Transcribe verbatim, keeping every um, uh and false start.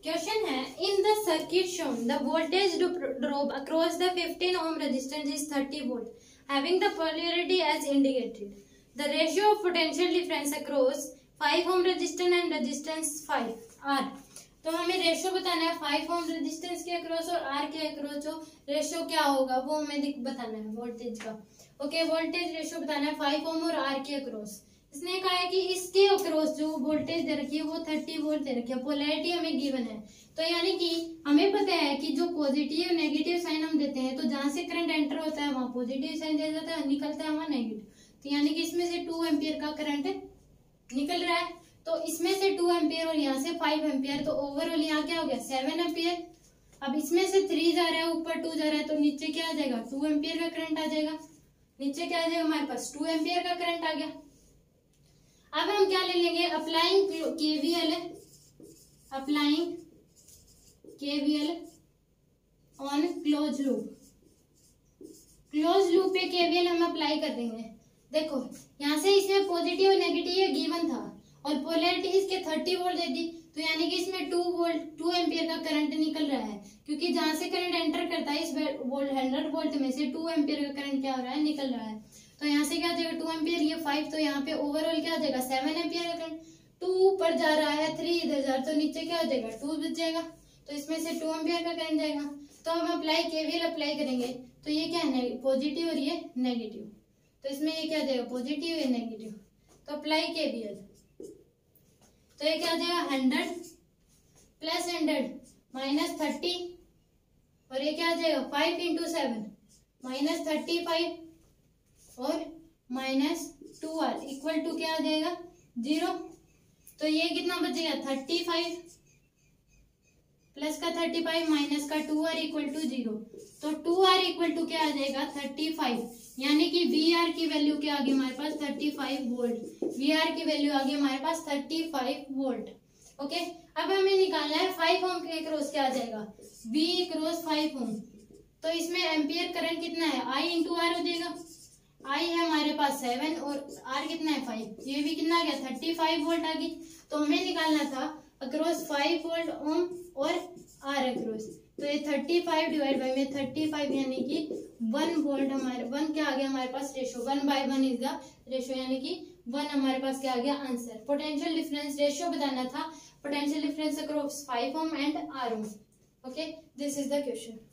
Question है, in the circuit shown the voltage drop across the fifteen ohm resistance is thirty volt having the polarity as indicated. The ratio of potential difference across five ohm resistance and resistance five R. तो हमें ratio बताना है five ohm resistance के across और R के across जो ratio क्या होगा वो हमें बताना है वोल्टेज का. ओके, वोल्टेज रेशियो बताना है फाइव ओम और आर के अक्रॉस. इसने कहा है कि इसके अक्रॉस जो वोल्टेज दे रखी है वो थर्टी वोल्ट दे रखी है. पोलैरिटी हमें गिवन है, तो यानी कि हमें पता है कि जो पॉजिटिव और नेगेटिव साइन हम देते हैं तो जहां से करंट एंटर होता है वहां पॉजिटिव साइन दिया जाता है, निकलता है वहां नेगेटिव. तो यानी कि इसमें से टू एम्पियर का करंट निकल रहा है, तो इसमें से टू एम्पियर और यहाँ से फाइव एम्पियर, तो ओवरऑल यहाँ क्या हो गया सेवन एम्पियर. अब इसमें से थ्री जा रहा है, ऊपर टू जा रहा है, तो नीचे क्या आ जाएगा टू एम्पियर का करंट आ जाएगा. नीचे क्या आ जाएगा हमारे पास टू एम्पियर का करंट आ गया. अब हम क्या ले लेंगे, applying KVL, applying KVL on close loop. Close loop पे केवीएल हम अप्लाई कर देंगे. देखो यहाँ से इसमें पॉजिटिव और नेगेटिव गिवन था और पोलैरिटी इसके थर्टी वोल्ट दे दी, तो यानी कि इसमें टू वोल्ट टू एम्पियर का करंट निकल रहा है, क्योंकि जहां से करंट एंटर करता है इस वोल्ट हंड्रेड वोल्ट में से टू एम्पियर का करंट क्या हो रहा है निकल रहा है. तो यहाँ से क्या आ जाएगा टू एम्पियर, ये फाइव, तो यहाँ पे ओवरऑल क्या आ जाएगा सेवन एम्पियर का करंट. टू ऊपर जा रहा है, थ्री इधर जा रहा है, तो नीचे क्या हो जाएगा टू बच जाएगा, तो इसमें से टू एम्पियर का करंट जाएगा. तो हम अप्लाई केवीएल अप्लाई करेंगे, तो ये क्या है पॉजिटिव और ये नेगेटिव, तो इसमें ये क्या आ जाएगा पॉजिटिव या नेगेटिव. तो अप्लाई केवीएल, तो ये क्या आ जाएगा hundred plus hundred minus thirty, और ये क्या आ जाएगा five into seven minus thirty five और minus two R equal to क्या आ जाएगा जीरो. तो ये कितना बचेगा थर्टी फाइव प्लस का थर्टी फाइव माइनस का two R equal to zero. तो टू आर इक्वल टू क्या आ जाएगा थर्टी फाइव, यानी कि वी आर की वैल्यू क्या आ गई हमारे पास thirty five volt. V R की वैल्यू आ गई हमारे पास थर्टी फाइव वोल्ट. ओके, अब हमें निकालना है फाइव ओम के क्रॉस क्या आ जाएगा वी क्रॉस फाइव ओम. तो इसमें एम्पियर करंट कितना है आई इंटू आर हो जाएगा. आई है हमारे पास सेवन और आर कितना है फाइव, ये भी कितना आ गया थर्टी फाइव वोल्ट आ गई. तो हमें निकालना था अक्रॉस फाइव वोल्ट ओम और आर अक्रॉस, तो ये थर्टी फाइव डिवाइड बाई में थर्टी फाइव यानी कि वन वोल्ट हमारे वन क्या आ गया हमारे पास ratio one by one is the ratio, यानी कि वन हमारे पास क्या आ गया आंसर. पोटेंशियल डिफरेंस रेशियो बताना था, potential difference across five ohm and R ohm. Okay, this is the question.